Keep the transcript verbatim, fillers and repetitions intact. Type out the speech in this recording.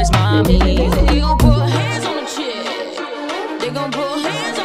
mommy. They gon' put hands on the chick. They gon' put hands